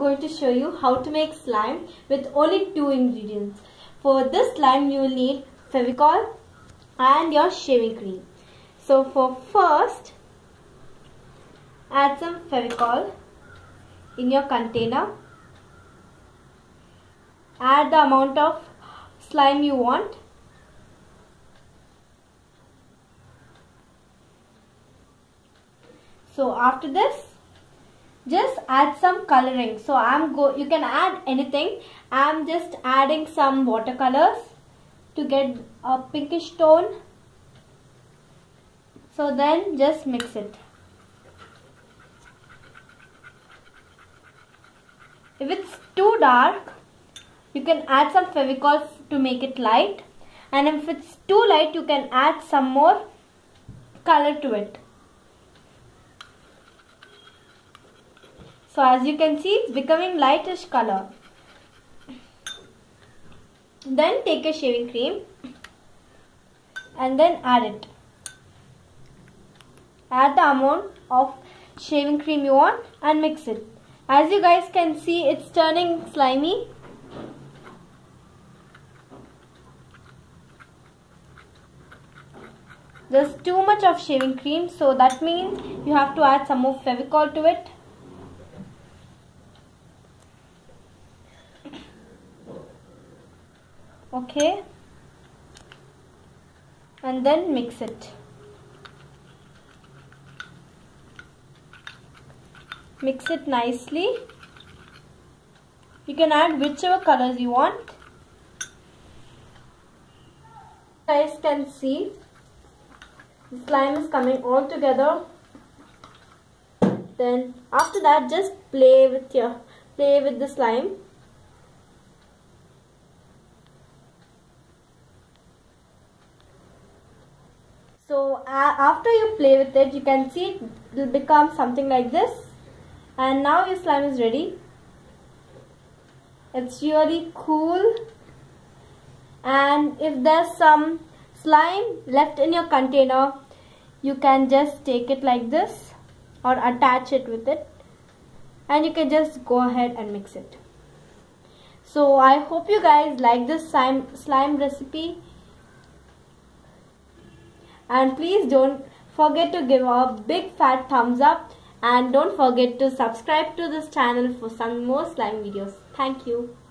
going to show you how to make slime with only 2 ingredients. For this slime you will need Fevicol and your shaving cream. So for first, add some Fevicol in your container. Add the amount of slime you want. So after this, just add some coloring. So you can add anything. I'm just adding some watercolors to get a pinkish tone. So then just mix it. If it's too dark, you can add some Fevicol to make it light, and if it's too light, you can add some more color to it. So as you can see, it's becoming lightish color. Then take a shaving cream and then add it. Add the amount of shaving cream you want and mix it. As you guys can see, it's turning slimy. There's too much of shaving cream, so that means you have to add some more Fevicol to it. Okay, and then mix it. Mix it nicely. You can add whichever colors you want. You guys can see the slime is coming all together. Then after that, just play with the slime. So after you play with it, you can see it will become something like this. And now your slime is ready. It's really cool. And if there's some slime left in your container, you can just take it like this or attach it with it, and you can just go ahead and mix it. So I hope you guys like this slime recipe. And please don't forget to give a big fat thumbs up, and don't forget to subscribe to this channel for some more slime videos. Thank you.